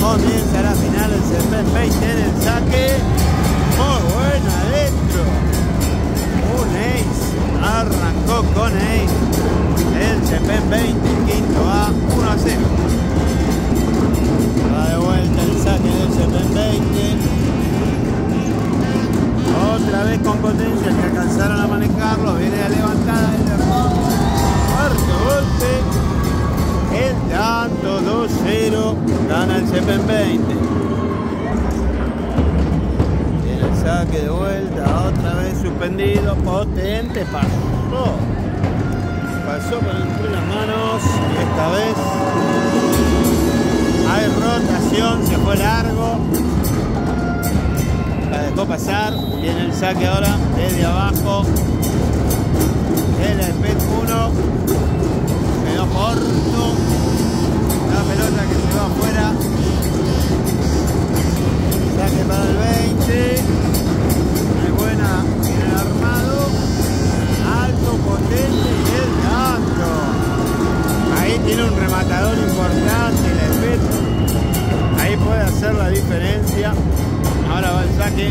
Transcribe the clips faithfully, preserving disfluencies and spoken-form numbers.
Comienza la final, el Cepén veinte en el saque. Muy bueno adentro. Un ace. Arrancó con ace. El Cepén veinte, quinto va uno a cero. Va de vuelta el saque del Cepén veinte. Otra vez con potencia que alcanzaron a manejarlo. Viene la levantada del error. Cuarto golpe. El tanto dos cero. Gana el Cepén veinte. Tiene el saque de vuelta. Otra vez suspendido. Potente. Pasó. Pasó por entre las manos. Y esta vez hay rotación. Se fue largo. La dejó pasar. Tiene el saque ahora desde abajo. El Cepén uno. Quedó corto. La pelota que se va afuera. Saque para el veinte. Muy buena. Tiene el armado. Alto, potente y el tanto. Ahí tiene un rematador importante. El Cepén. Ahí puede hacer la diferencia. Ahora va el saque.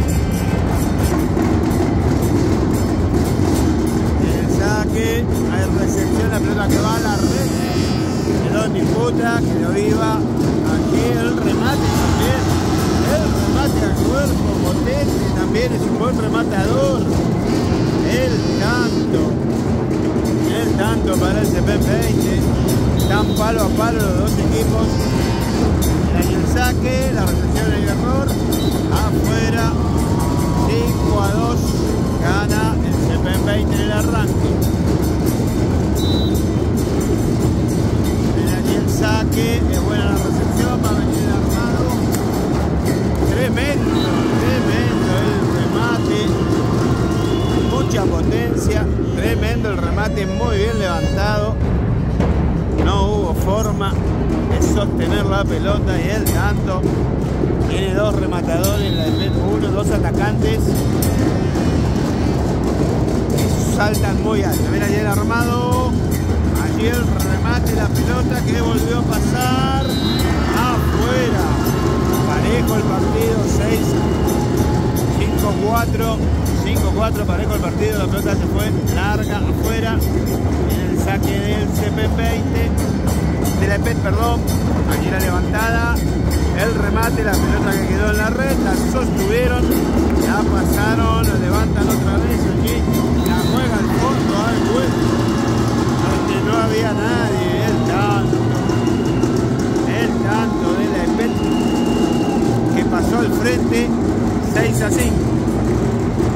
El saque. Hay recepción. La pelota que va a la red. Quedó en disputa. Quedó viva. Aquí el remate también. El remate al cuerpo. Potente también. Es un buen rematador. El tanto. El tanto para el Cepén veinte. Están palo a palo los dos equipos. Ahí el saque, la recepción y el error. Afuera. cinco a dos. Gana el Cepén veinte en el arranque. Viene aquí el saque. Es buena la recepción. Va a venir el armado. Tremendo. Tremendo el remate. Mucha potencia. Tremendo el remate. Muy bien levantado. No hubo forma de sostener la pelota y el tanto. Tiene dos rematadores, la de uno, dos atacantes. Saltan muy alto. Mira allí el armado. Allí el remate, la pelota que volvió a pasar. Afuera. Parejo el partido. seis, cinco, cuatro. cinco cuatro, parejo el partido. La pelota se fue larga afuera. En el saque del Cepén veinte. De la E P E T, perdón. Aquí la levantada. El remate, la pelota que quedó en la red. La sostuvieron. La pasaron. La levantan otra vez allí. La juega al fondo, al vuelto. Donde no había nadie. El tanto. El tanto de la E P E T. Que pasó al frente. seis a cinco.